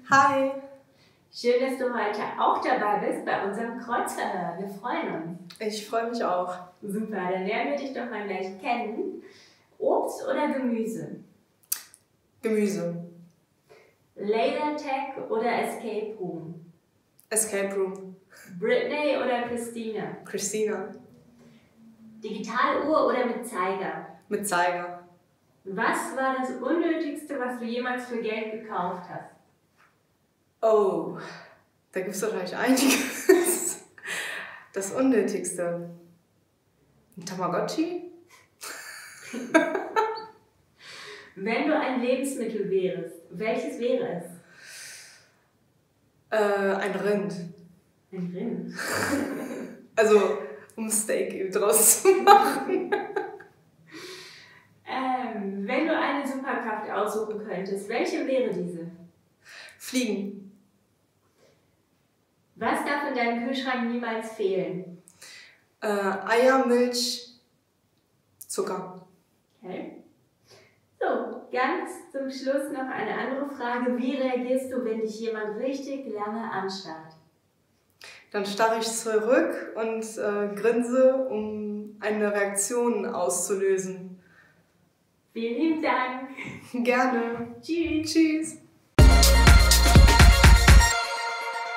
Hi! Schön, dass du heute auch dabei bist bei unserem Kreuzverhör. Wir freuen uns. Ich freue mich auch. Super, dann lernen wir dich doch mal gleich kennen. Obst oder Gemüse? Gemüse. Lasertag oder Escape Room? Escape Room. Britney oder Christina? Christina. Digitaluhr oder mit Zeiger? Mit Zeiger. Was war das Unnötigste, was du jemals für Geld gekauft hast? Oh, da gibt es wahrscheinlich einiges. Das Unnötigste. Ein Tamagotchi? Wenn du ein Lebensmittel wärst, welches wäre es? Ein Rind. Ein Rind. Also, um Steak eben draus zu machen. Wenn du eine Superkraft aussuchen könntest, welche wäre diese? Fliegen. Was darf in deinem Kühlschrank niemals fehlen? Eier, Milch, Zucker. Okay. So, ganz zum Schluss noch eine andere Frage. Wie reagierst du, wenn dich jemand richtig lange anstarrt? Dann starre ich zurück und grinse, um eine Reaktion auszulösen. Vielen lieben Dank. Gerne. Tschüss. Tschüss.